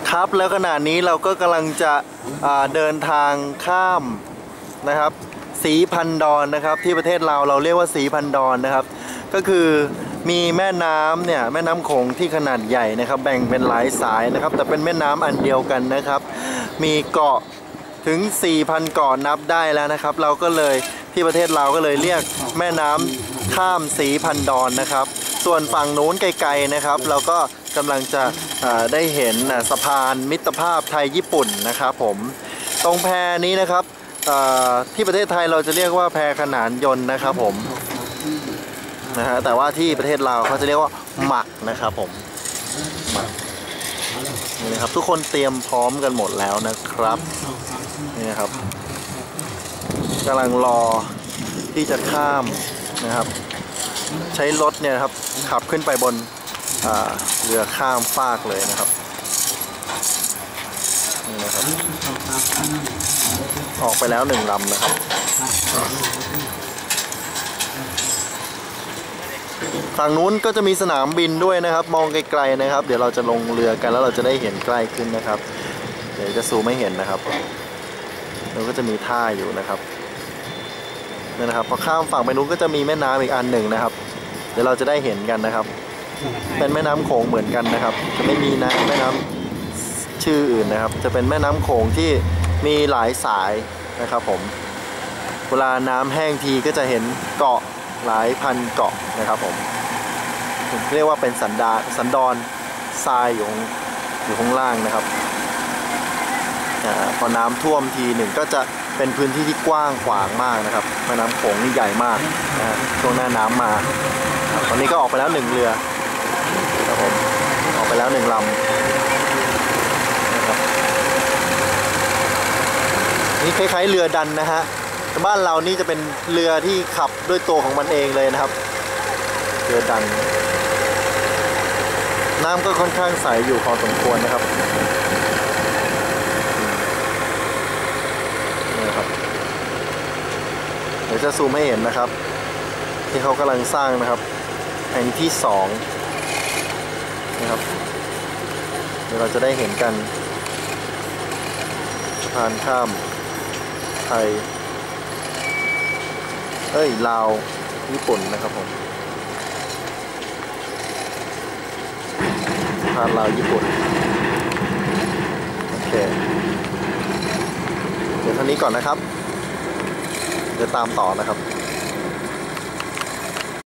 ครับแล้วขณะนี้เราก็กำลังจะเดินทางข้ามนะครับศรีพันดรนะครับที่ประเทศลาวเราเรียกว่าศรีพันดรนะครับก็คือมีแม่น้ำเนี่ยแม่น้ำโขงที่ขนาดใหญ่นะครับแบ่งเป็นหลายสายนะครับแต่เป็นแม่น้ำอันเดียวกันนะครับมีเกาะถึง 4,000 เกาะนับได้แล้วนะครับเราก็เลยที่ประเทศลาวก็เลยเรียกแม่น้ำข้ามศรีพันดรนะครับส่วนฝั่งนู้นไกลๆนะครับเราก็กำลังจะได้เห็นสะพานมิตรภาพไทยญี่ปุ่นนะครับผมตรงแพนี้นะครับที่ประเทศไทยเราจะเรียกว่าแพขนานยนต์นะครับผมนะฮะแต่ว่าที่ประเทศลาวเขาจะเรียกว่าหมักนะครับผมหมักนี่นะครับทุกคนเตรียมพร้อมกันหมดแล้วนะครับนี่นะครับกำลังรอที่จะข้ามนะครับใช้รถเนี่ยครับขับขึ้นไปบนเรือข้ามฟากเลยนะครับนี่นะครับออกไปแล้ว1 ลำนะครับฝั่งนู้นก็จะมีสนามบินด้วยนะครับมองไกลๆนะครับเดี๋ยวเราจะลงเรือกันแล้วเราจะได้เห็นใกล้ขึ้นนะครับเดี๋ยวจะซูมไม่เห็นนะครับแล้วก็จะมีท่าอยู่นะครับนี่นะครับพอข้ามฝั่งไปนู้นก็จะมีแม่น้ำอีกอันหนึ่งนะครับเดี๋ยวเราจะได้เห็นกันนะครับเป็นแม่น้ำโขงเหมือนกันนะครับจะไม่มีแม่น้ำชื่ออื่นนะครับจะเป็นแม่น้ำโขงที่มีหลายสายนะครับผมเวลาน้ำแห้งทีก็จะเห็นเกาะหลายพันเกาะนะครับผมเรียกว่าเป็นสันดอนทรายอยู่ข้างล่างนะครับพอน้ำท่วมทีหนึ่งก็จะเป็นพื้นที่ที่กว้างขวางมากนะครับแม่น้ำโขงนี่ใหญ่มากช่วงหน้าน้ำมาตอนนี้ก็ออกไปแล้ว1 เรือครับผมออกไปแล้ว1 ลำนะครับนี่คล้ายๆเรือดันนะฮะบ้านเรานี่จะเป็นเรือที่ขับด้วยตัวของมันเองเลยนะครับเรือดันน้ำก็ค่อนข้างใสอยู่พอสมควรนะครับนี่ครับเดี๋ยวจะซูมให้เห็นนะครับที่เขากำลังสร้างนะครับแห่งที่2นะครับเดี๋ยวเราจะได้เห็นกันสะพานข้ามไทยลาวญี่ปุ่นนะครับผมสะพานลาวญี่ปุ่นโอเคเดี๋ยวเท่านี้ก่อนนะครับเดี๋ยวตามต่อนะครับ